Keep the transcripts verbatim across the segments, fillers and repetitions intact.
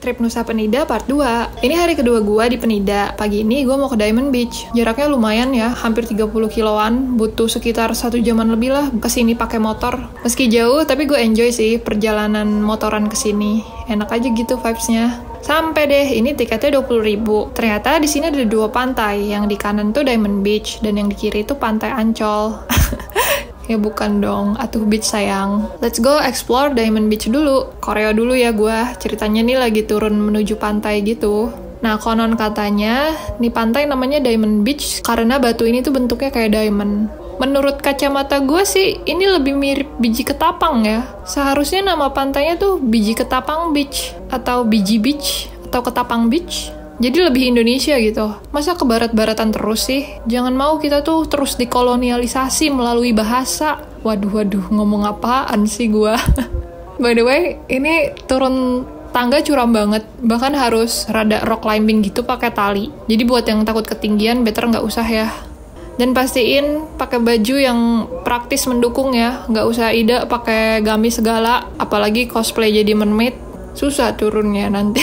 Trip Nusa Penida part dua. Ini hari kedua gue di Penida. Pagi ini gue mau ke Diamond Beach. Jaraknya lumayan ya, hampir tiga puluh kiloan. Butuh sekitar satu jaman lebih lah kesini pakai motor. Meski jauh, tapi gue enjoy sih perjalanan motoran kesini. Enak aja gitu vibes-nya. Sampai deh, ini tiketnya dua puluh ribu. Ternyata di sini ada dua pantai. Yang di kanan tuh Diamond Beach, dan yang di kiri itu Pantai Ancol. Ya bukan dong, atuh beach sayang. Let's go explore Diamond Beach dulu. Koreo dulu ya gue, ceritanya nih lagi turun menuju pantai gitu. Nah, konon katanya, nih pantai namanya Diamond Beach karena batu ini tuh bentuknya kayak diamond. Menurut kacamata gue sih, ini lebih mirip biji ketapang ya. Seharusnya nama pantainya tuh Biji Ketapang Beach, atau Biji Beach, atau Ketapang Beach. Jadi lebih Indonesia gitu. Masa ke barat-baratan terus sih? Jangan mau kita tuh terus dikolonialisasi melalui bahasa. Waduh-waduh, ngomong apaan sih gua? By the way, ini turun tangga curam banget. Bahkan harus rada rock climbing gitu pakai tali. Jadi buat yang takut ketinggian, better nggak usah ya. Dan pastiin pakai baju yang praktis mendukung ya. Nggak usah ida pakai gamis segala. Apalagi cosplay jadi mermaid. Susah turunnya nanti.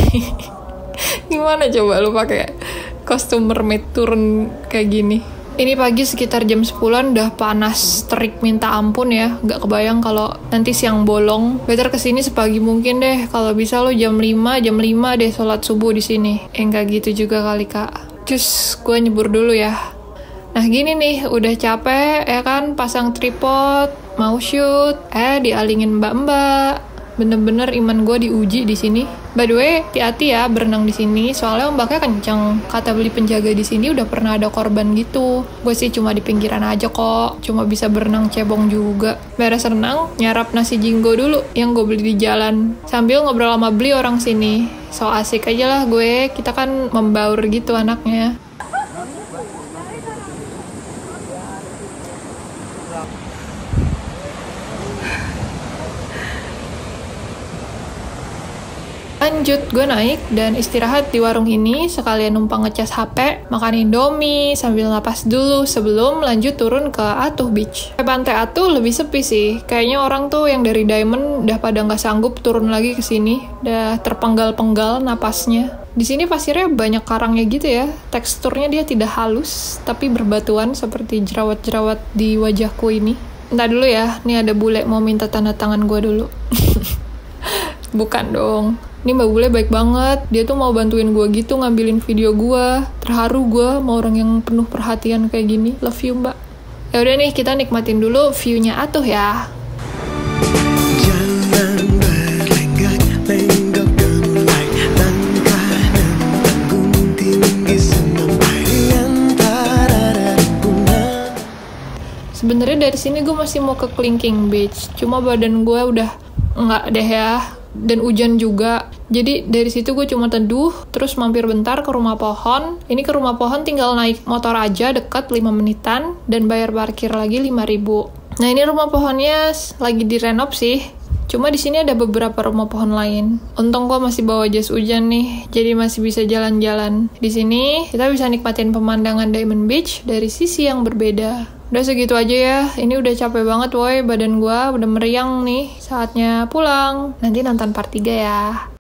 Gimana coba lu pakai kostum mermaid turun kayak gini? Ini pagi sekitar jam sepuluhan udah panas terik minta ampun ya. Gak kebayang kalau nanti siang bolong. Better kesini sepagi mungkin deh. Kalau bisa lo jam lima, jam lima deh sholat subuh di sini. Eh gak gitu juga kali kak. Cus, gue nyebur dulu ya. Nah gini nih, udah capek ya kan pasang tripod, mau shoot, eh dialingin mbak-mbak. Bener-bener iman gue diuji di sini. By the way, hati-hati ya berenang di sini, soalnya ombaknya kenceng. Kata beli penjaga di sini udah pernah ada korban gitu. Gue sih cuma di pinggiran aja kok, cuma bisa berenang cebong juga. Beres renang, nyarap nasi jinggo dulu yang gue beli di jalan. Sambil ngobrol sama beli orang sini. So asik aja lah gue, kita kan membaur gitu anaknya. Lanjut, gue naik dan istirahat di warung ini, sekalian numpang ngecas H P, makan Indomie, sambil napas dulu sebelum lanjut turun ke Atuh Beach. Ke Pantai Atuh lebih sepi sih, kayaknya orang tuh yang dari Diamond udah pada nggak sanggup turun lagi ke sini, udah terpenggal-penggal napasnya. Di sini pasirnya banyak karangnya gitu ya, teksturnya dia tidak halus, tapi berbatuan seperti jerawat-jerawat di wajahku ini. Entar dulu ya, nih ada bule mau minta tanda tangan gue dulu. Bukan dong. Ini Mbak Bule baik banget, dia tuh mau bantuin gue gitu ngambilin video gue. Terharu gue sama orang yang penuh perhatian kayak gini. Love you Mbak. Ya udah nih, kita nikmatin dulu view-nya Atuh ya. Jangan berlenggak, lenggok gemulai, langkah dan tanggung tinggi sampai di antara rembulan. Sebenarnya dari sini gue masih mau ke Klingking Beach, cuma badan gue udah nggak deh ya. Dan hujan juga, jadi dari situ gue cuma teduh, terus mampir bentar ke rumah pohon. Ini ke rumah pohon tinggal naik motor aja, dekat lima menitan, dan bayar parkir lagi lima ribu. Nah ini rumah pohonnya lagi direnov sih, cuma di sini ada beberapa rumah pohon lain. Untung gue masih bawa jas hujan nih, jadi masih bisa jalan-jalan. Di sini kita bisa nikmatin pemandangan Diamond Beach dari sisi yang berbeda. Udah segitu aja ya, ini udah capek banget woy, badan gua udah meriang nih, saatnya pulang. Nanti nonton part tiga ya.